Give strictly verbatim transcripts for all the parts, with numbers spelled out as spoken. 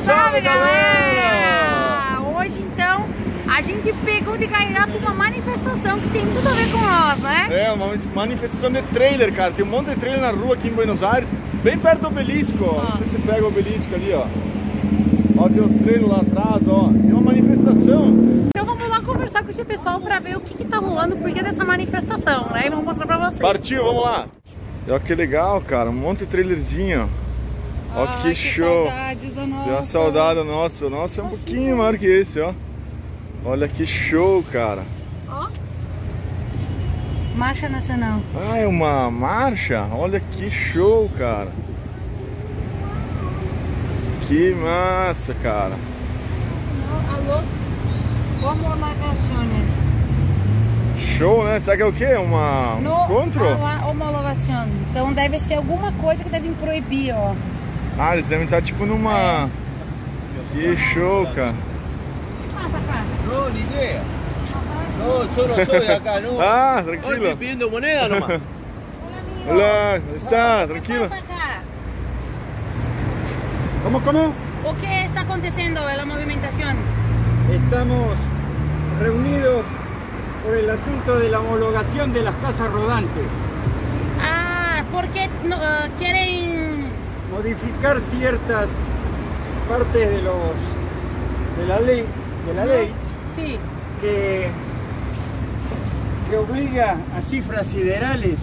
salve, galera! Hoje, então, a gente pegou de gaiato uma manifestação que tem tudo a ver com nós, né? É, uma manifestação de trailer, cara. Tem um monte de trailer na rua aqui em Buenos Aires, bem perto do obelisco, ó. Não sei se pega o obelisco ali, ó. Ó, tem os trailers lá atrás, ó. Tem uma manifestação. Então vamos lá conversar com esse pessoal pra ver o que que tá rolando, por que dessa manifestação, né? E vamos mostrar pra vocês. Partiu, vamos lá! Olha que legal, cara. Um monte de trailerzinho. Ó, que, que show! Saudades do nosso. Deu uma saudade nossa. Nossa, é um pouquinho maior que esse, ó. Olha que show, cara. Ó. Marcha Nacional. Ah, é uma marcha? Olha que show, cara. Que massa, cara. A los homologações. Show, né? Será que é o quê? Uma... No, um encontro? A homologação. Então deve ser alguma coisa que devem proibir, ó. Ah, eles devem estar tipo numa... É. Que show, cara. No, ni idea. No, yo no soy de acá, no. Ah, Hoy tranquilo. estoy pidiendo moneda nomás. Hola, amigo. Olá, está? O que Tranquilo? pasa acá? ¿Cómo, cómo? O que está acontecendo en la movimentación? Estamos reunidos por el asunto de la homologación de las casas rodantes. Ah, porque no, uh, quieren... Modificar ciertas partes de los de la ley, de la ley Sí. que, que obliga a cifras siderales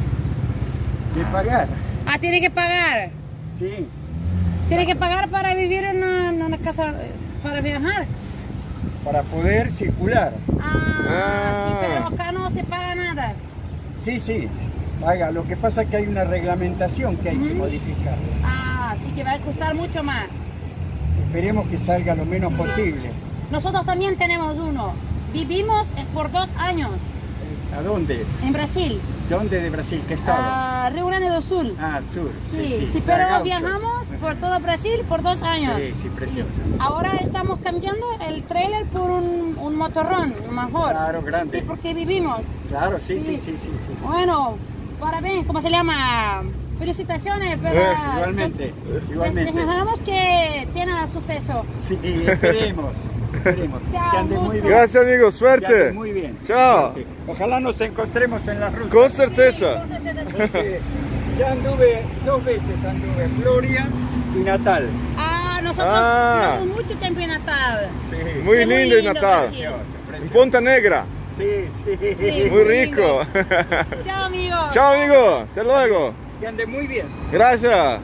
de pagar. Ah, tiene que pagar. Sí. Tiene que pagar para vivir en una, en una casa, eh, para viajar. Para poder circular. Ah, Ah. sí, pero acá no se paga nada. Sí, sí. Haga, lo que pasa es que hay una reglamentación que hay que Ujú. modificar. Ah, así que va a costar mucho más. Esperemos que salga lo menos posible. Nosotros también tenemos uno. Vivimos eh, por dos años ¿A dónde? en Brasil, ¿Dónde de Brasil? ¿Qué estado? ah, Rio Grande do Sul. Ah, al sur. Sí, sí, pero Gauchos. viajamos por todo Brasil por dos años. Sí, sí, precioso. Ahora estamos cambiando el trailer por un, un motorrón mejor. Claro, grande. Sí, porque vivimos. Claro, sí, Sí. sí, sí, sí, sí. Bueno, parabéns, ¿cómo se llama? Felicitaciones, pero Eh, Igualmente, igualmente. Esperamos que tenga suceso. Sí, esperemos, esperemos. Chao, Que ande gusto. muy bien. Gracias, amigo. Que ande Suerte. muy bien. Chao. Suerte. Ojalá nos encontremos en la ruta. Com certeza. Sí, con certeza, sí. Porque ya anduve dos veces, anduve en Floria y Natal. Ah, nosotros Ah. llevamos mucho tiempo en Natal. Sí, Muy Sí, muy lindo en lindo, Natal. Brasil. precioso, Em precioso. Ponta Negra. Sí, sí. Sí. Muy rico. Chao, amigo. Tchau, amigo. Até logo. Que ande muy bien. Graças!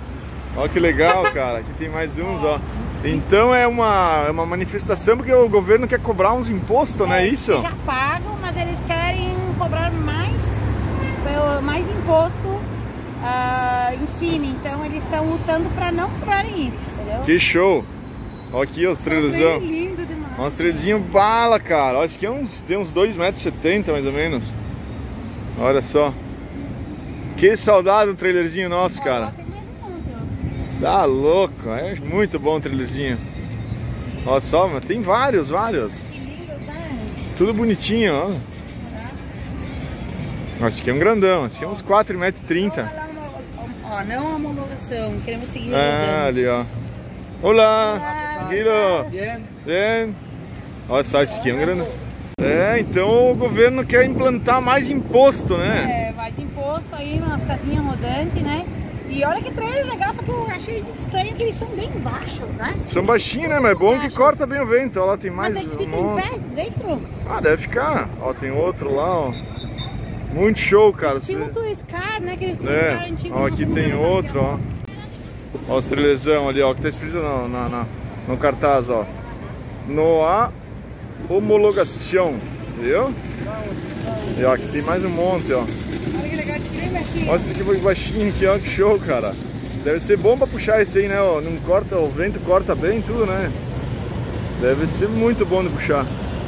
Ó que legal, cara. Aqui tem mais uns, ó. Então é uma, é uma manifestação porque o governo quer cobrar uns impostos, não é isso? Eles já pagam, mas eles querem cobrar mais, pelo- mais imposto ah, em cima. Então eles estão lutando para não cobrarem isso, entendeu? Que show! Ó aqui os trailerzão. Bem lindo demais. Uns trailerzinhos bala, cara. Ó, esse aqui é uns, tem uns dois metros e setenta mais ou menos. Olha só. Que saudade do trailerzinho nosso, Ó, cara. lá tem mais um monte, ó. Tá louco, é muito bom o trailerzinho. Olha só, mas tem vários, vários. Que lindo, tá? Tudo bonitinho, ó. Ó, esse aqui é um grandão, esse aqui é uns quatro metros e trinta. Ó, não a homologação, queremos seguir Ah, rodando. ali, ó. Olá! Olá. Tranquilo? Bien. Bem. Olha só, esse aqui é um grandão. É, então o governo quer implantar mais imposto, né? É, mais imposto aí nas casinhas rodantes, né? E olha que trailer legal, só que eu achei estranho que eles são bem baixos, né? São baixinhos, né? Mas é bom que corta bem o vento. Ó, lá tem mais Mas é que um fica em monte. pé dentro. Ah, deve ficar. Ó, tem outro lá, ó. Muito show, cara. Estilo Você- do Scar, né? Aqueles do Scar É, antigos. ó, aqui tem outro, ó. Ó os trailezão ali, ó, que tá escrito no, na, na- no cartaz, ó. No a homologação, viu? E ó, aqui tem mais um monte, ó. Olha que legal, que bem baixinho. Olha esse aqui foi baixinho aqui, ó, que show, cara. Deve ser bom pra puxar esse aí, né, ó. Não corta, o vento corta bem tudo, né? Deve ser muito bom de puxar.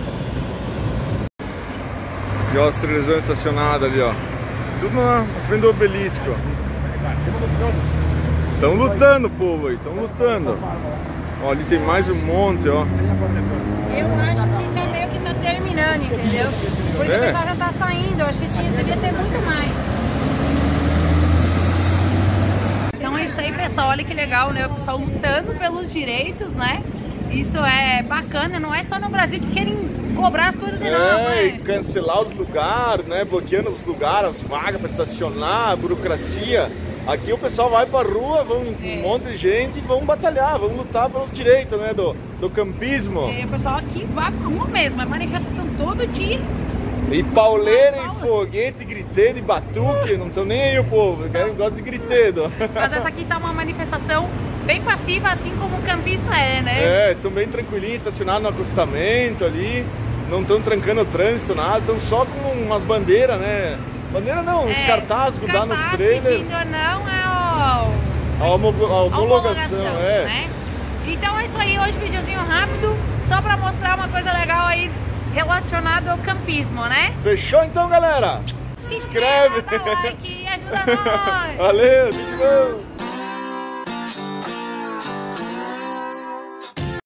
E ó, os trailezão estacionados ali, ó. Tudo na frente do obelisco, ó. Estão lutando, povo aí, estão lutando. Ó, ali tem mais um monte, ó. Eu acho que já meio que tá terminando, entendeu? Porque É. o pessoal já tá saindo, eu acho que tinha, devia ter muito mais. Então é isso aí, pessoal. Olha que legal, né? O pessoal lutando pelos direitos, né? Isso é bacana, não é só no Brasil que querem cobrar as coisas de novo, né? É, e cancelar os lugares, né? Bloqueando os lugares, as vagas para estacionar, burocracia. Aqui o pessoal vai pra rua, vão É. um monte de gente e vão batalhar, vão lutar pelos direitos, né? Do, do campismo. E o pessoal aqui vai pra rua mesmo, é manifestação todo dia. E pauleira, e foguete, griteiro, e batuque, não estão nem aí o povo, gosta de griteiro. Mas essa aqui tá uma manifestação bem passiva, assim como o campista é, né? É, estão bem tranquilinhos, estacionados no acostamento ali, não estão trancando o trânsito, nada, estão só com umas bandeiras, né? Bandeira não, uns É, cartazes os grudar nos cartazes trailers. pedindo não é o... A, homo, a homologação, homologação, é. né? Então é isso aí, hoje videozinho rápido, só pra mostrar uma coisa legal aí relacionada ao campismo, né? Fechou então, galera? Se inscreve. inscreva, dá like e ajuda nós! Valeu, tudo bom?